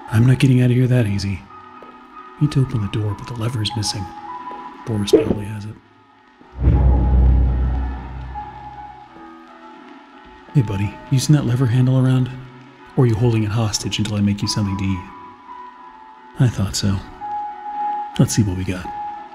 I'm not getting out of here that easy. I need to open the door, but the lever is missing. Boris probably has it. Hey buddy, using that lever handle around? Or are you holding it hostage until I make you something to eat? I thought so. Let's see what we got.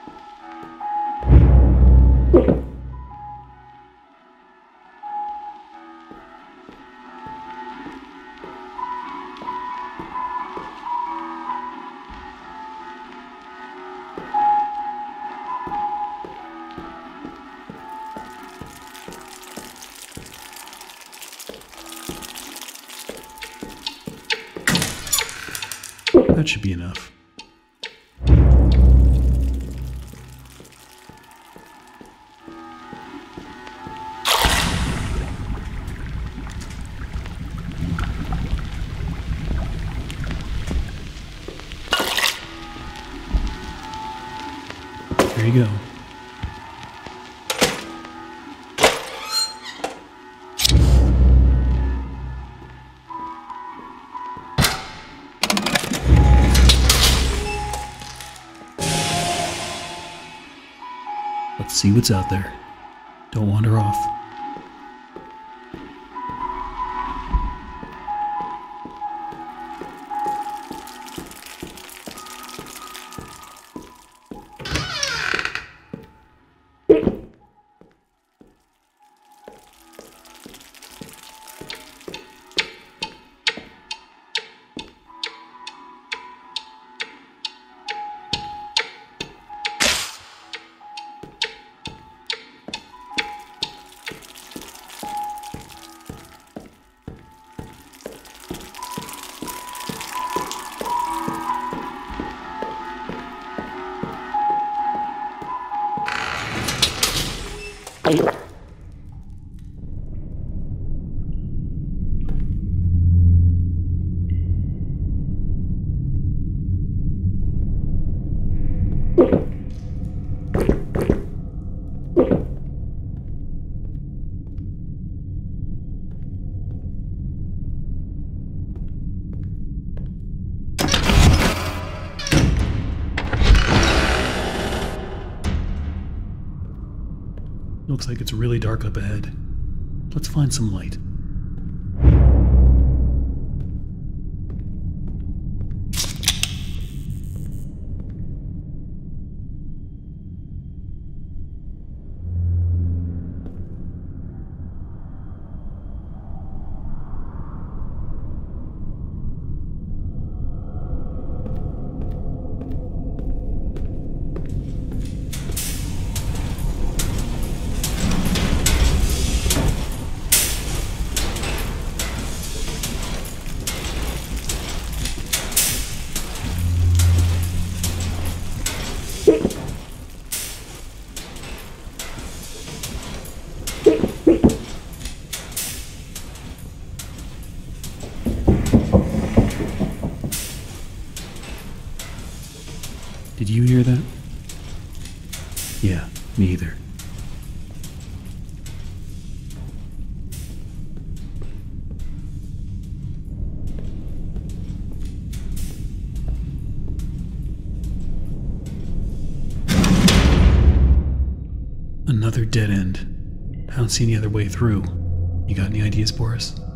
That should be enough. There you go. Let's see what's out there. Don't wander off. Looks like it's really dark up ahead. Let's find some light. Did you hear that? Yeah, me either. Another dead end. I don't see any other way through. You got any ideas, Boris?